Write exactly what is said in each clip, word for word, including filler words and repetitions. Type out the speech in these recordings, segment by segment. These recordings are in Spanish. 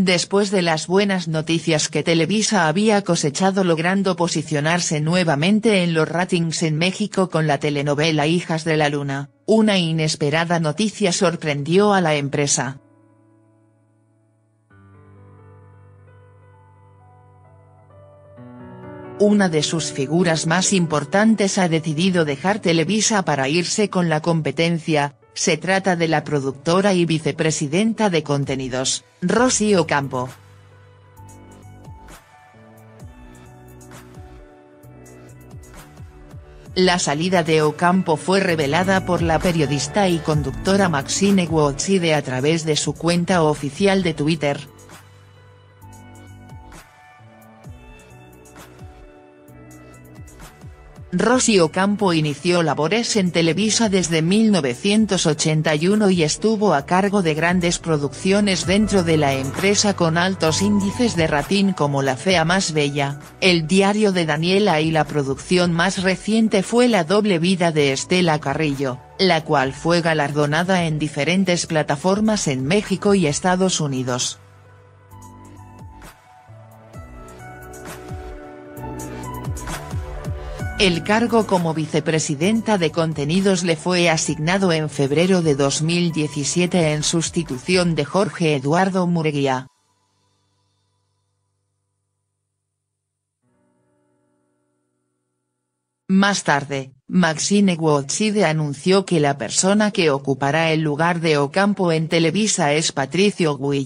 Después de las buenas noticias que Televisa había cosechado logrando posicionarse nuevamente en los ratings en México con la telenovela Hijas de la Luna, una inesperada noticia sorprendió a la empresa. Una de sus figuras más importantes ha decidido dejar Televisa para irse con la competencia. Se trata de la productora y vicepresidenta de contenidos, Rosy Ocampo. La salida de Ocampo fue revelada por la periodista y conductora Maxine Woodside a través de su cuenta oficial de Twitter. Rosy Ocampo inició labores en Televisa desde mil novecientos ochenta y uno y estuvo a cargo de grandes producciones dentro de la empresa con altos índices de rating como La Fea Más Bella, El Diario de Daniela y la producción más reciente fue La Doble Vida de Estela Carrillo, la cual fue galardonada en diferentes plataformas en México y Estados Unidos. El cargo como vicepresidenta de contenidos le fue asignado en febrero de dos mil diecisiete en sustitución de Jorge Eduardo Murguía. Más tarde, Maxine Woodside anunció que la persona que ocupará el lugar de Ocampo en Televisa es Patricio Guy.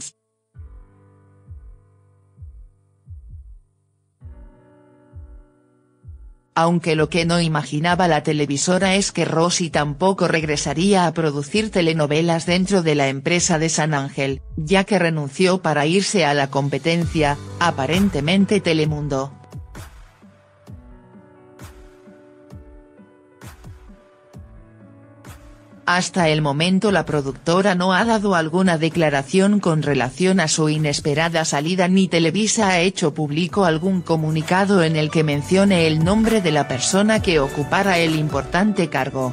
Aunque lo que no imaginaba la televisora es que Rosy tampoco regresaría a producir telenovelas dentro de la empresa de San Ángel, ya que renunció para irse a la competencia, aparentemente Telemundo. Hasta el momento la productora no ha dado alguna declaración con relación a su inesperada salida ni Televisa ha hecho público algún comunicado en el que mencione el nombre de la persona que ocupara el importante cargo.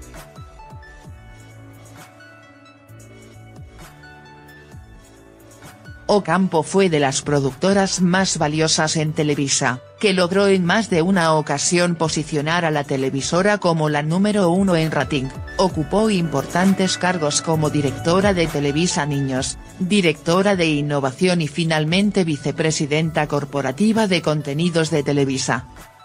Ocampo fue de las productoras más valiosas en Televisa, que logró en más de una ocasión posicionar a la televisora como la número uno en rating, ocupó importantes cargos como directora de Televisa Niños, directora de innovación y finalmente vicepresidenta corporativa de contenidos de Televisa.